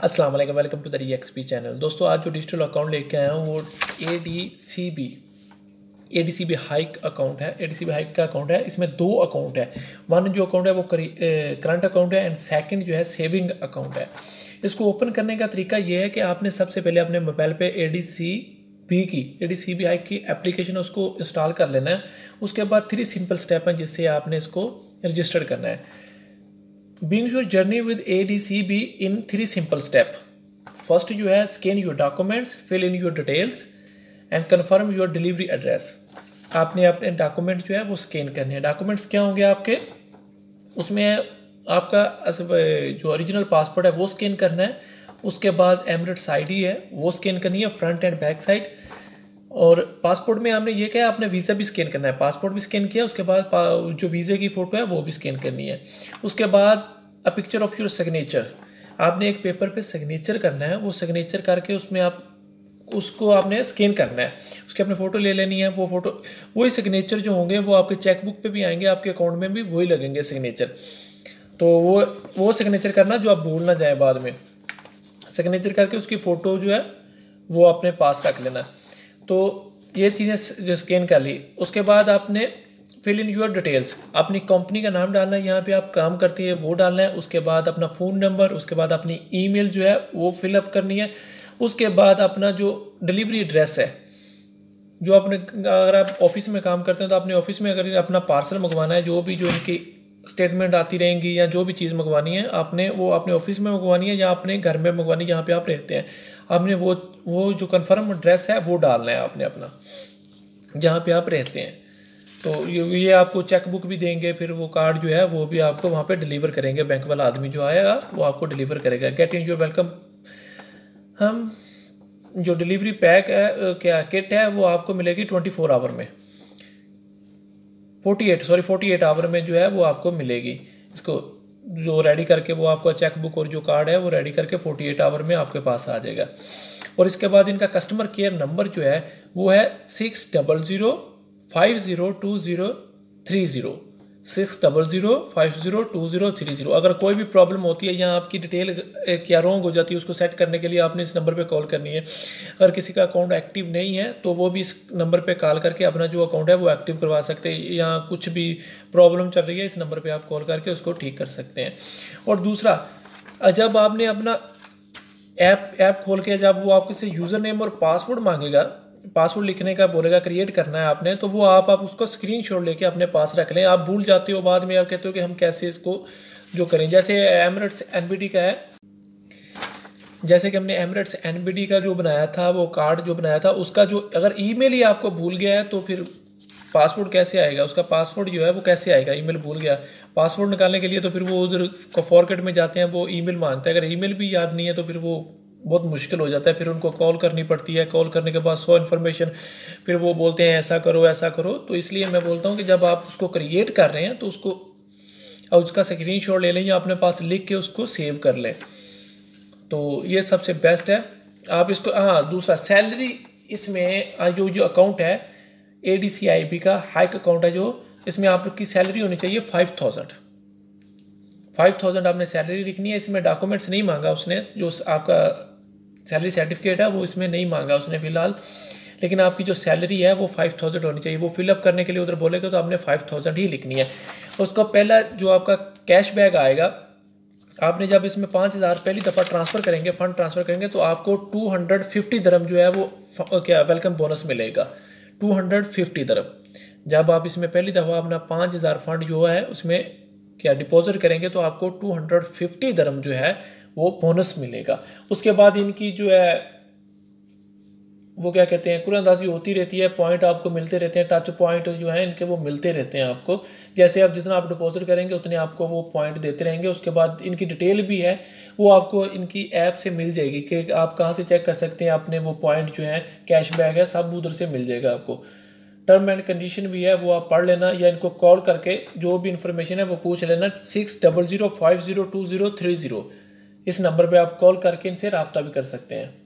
अस्सलाम वालेकुम, welcome to the dxb channel. दोस्तों आज जो डिजिटल अकाउंट लेके आया हूँ वो ADCB हाइक अकाउंट है। ADCB हाइक का अकाउंट है। इसमें दो अकाउंट है। वन जो अकाउंट है वो करंट अकाउंट है एंड सेकंड जो है सेविंग अकाउंट है। इसको ओपन करने का तरीका ये है कि आपने सबसे पहले अपने मोबाइल पे ADCB हाइक की एप्लीकेशन उसको इंस्टॉल कर लेना है। उसके बाद 3 सिंपल स्टेप हैं जिससे आपने इसको रजिस्टर करना है। Begin your journey with ADCB in 3 simple steps. First जो है scan your documents, fill in your details and confirm your delivery address. आपने अपने डॉक्यूमेंट जो है वो स्कैन करने हैं। डॉक्यूमेंट्स क्या होंगे आपके, उसमें आपका जो ओरिजिनल पासपोर्ट है वो स्कैन करना है। उसके बाद एमिरेट्स आईडी है वो स्कैन करनी है, फ्रंट एंड बैक साइड। और पासपोर्ट में आपने ये क्या है, आपने वीज़ा भी स्कैन करना है। पासपोर्ट भी स्कैन किया, उसके बाद जो वीज़े की फ़ोटो है वो भी स्कैन करनी है। उसके बाद a picture of your signature, आपने एक पेपर पे सिग्नेचर करना है। वो सिग्नेचर करके उसमें आप उसको आपने स्कैन करना है। उसकी अपने फ़ोटो ले लेनी है। वो फ़ोटो वही सिग्नेचर जो होंगे वो आपके चेक बुक पे भी आएंगे, आपके अकाउंट में भी वही लगेंगे सिग्नेचर। तो वो सिग्नेचर करना जो आप भूल ना जाए बाद में। सिग्नेचर करके उसकी फ़ोटो जो है वो अपने पास रख लेना। तो ये चीज़ें जो स्कैन कर ली, उसके बाद आपने फिल इन यूर डिटेल्स, अपनी कंपनी का नाम डालना है, यहाँ पे आप काम करती है वो डालना है। उसके बाद अपना फ़ोन नंबर, उसके बाद अपनी ईमेल जो है वो फिलअप करनी है। उसके बाद अपना जो डिलीवरी एड्रेस है, जो अपने अगर आप ऑफिस में काम करते हैं तो अपने ऑफिस में अगर अपना पार्सल मंगवाना है, जो भी जो इनकी स्टेटमेंट आती रहेंगी या जो भी चीज़ मंगवानी है आपने वो अपने ऑफिस में मंगवानी है या अपने घर में मंगवानी है जहाँ पे आप रहते हैं। आपने वो जो कंफर्म एड्रेस है वो डालना है आपने अपना, जहाँ पे आप रहते हैं। तो ये आपको चेक बुक भी देंगे, फिर वो कार्ड जो है वो भी आपको वहाँ पे डिलीवर करेंगे। बैंक वाला आदमी जो आएगा वो आपको डिलीवर करेगा। गेट इन योर वेलकम, हम जो डिलीवरी पैक है क्या किट है वो आपको मिलेगी 24 आवर में, 48 आवर में जो है वो आपको मिलेगी। इसको जो रेडी करके वो आपका चेक बुक और जो कार्ड है वो रेडी करके 48 आवर में आपके पास आ जाएगा। और इसके बाद इनका कस्टमर केयर नंबर जो है वो है 600502030 600502030। अगर कोई भी प्रॉब्लम होती है या आपकी डिटेल क्या रॉन्ग हो जाती है, उसको सेट करने के लिए आपने इस नंबर पे कॉल करनी है। अगर किसी का अकाउंट एक्टिव नहीं है तो वो भी इस नंबर पे कॉल करके अपना जो अकाउंट है वो एक्टिव करवा सकते हैं, या कुछ भी प्रॉब्लम चल रही है इस नंबर पे आप कॉल करके उसको ठीक कर सकते हैं। और दूसरा, जब आपने अपना ऐप खोल के जब वो आपके से यूज़र नेम और पासवर्ड मांगेगा, पासवर्ड लिखने का बोलेगा, क्रिएट करना है आपने, तो वो आप उसको स्क्रीनशॉट लेके अपने पास रख लें। आप भूल जाते हो बाद में, आप कहते हो कि हम कैसे इसको जो करें। जैसे एमिरेट्स एनबीडी का है, जैसे कि हमने एमिरेट्स एनबीडी का जो बनाया था, वो कार्ड जो बनाया था, उसका जो अगर ईमेल ही आपको भूल गया है तो फिर पासवर्ड कैसे आएगा, उसका पासवर्ड जो है वो कैसे आएगा। ईमेल भूल गया, पासवर्ड निकालने के लिए तो फिर वो उधर फॉरगेट में जाते हैं, वो ईमेल मांगता है। अगर ईमेल भी याद नहीं है तो फिर वो बहुत मुश्किल हो जाता है, फिर उनको कॉल करनी पड़ती है। कॉल करने के बाद 100 इन्फॉर्मेशन, फिर वो बोलते हैं ऐसा करो ऐसा करो। तो इसलिए मैं बोलता हूँ कि जब आप उसको क्रिएट कर रहे हैं तो उसका स्क्रीनशॉट ले लें या अपने पास लिख के उसको सेव कर लें, तो ये सबसे बेस्ट है। आप इसको दूसरा सैलरी, इसमें जो अकाउंट है ADCB का हाइक अकाउंट है, जो इसमें आपकी सैलरी होनी चाहिए 5000 आपने सैलरी लिखनी है। इसमें डॉक्यूमेंट्स नहीं मांगा उसने, जो आपका सैलरी सर्टिफिकेट है वो इसमें नहीं मांगा उसने फ़िलहाल, लेकिन आपकी जो सैलरी है वो 5000 होनी चाहिए। वो फिलअप करने के लिए उधर बोलेगा तो आपने 5000 ही लिखनी है। उसका पहला जो आपका कैश बैक आएगा, आपने जब इसमें 5000 पहली दफ़ा ट्रांसफ़र करेंगे, फ़ंड ट्रांसफ़र करेंगे, तो आपको 250 दरम जो है वो क्या वेलकम बोनस मिलेगा, 250 दरम। जब आप इसमें पहली दफ़ा अपना 5000 फंड जो है उसमें क्या डिपॉजिट करेंगे तो आपको 250 दरम जो है वो बोनस मिलेगा। उसके बाद इनकी जो है वो क्या कहते हैं, कुरानंदाजी होती रहती है, पॉइंट आपको मिलते रहते हैं, टच पॉइंट जो है इनके वो मिलते रहते हैं आपको। जैसे आप जितना आप डिपॉजिट करेंगे उतने आपको वो पॉइंट देते रहेंगे। उसके बाद इनकी डिटेल भी है वो आपको इनकी ऐप से मिल जाएगी कि आप कहाँ से चेक कर सकते हैं अपने वो पॉइंट जो है, कैश बैक है, सब उधर से मिल जाएगा आपको। टर्म एंड कंडीशन भी है वो आप पढ़ लेना, या इनको कॉल करके जो भी इंफॉर्मेशन है वो पूछ लेना। 600502030 इस नंबर पे आप कॉल करके इनसे रब्ता भी कर सकते हैं।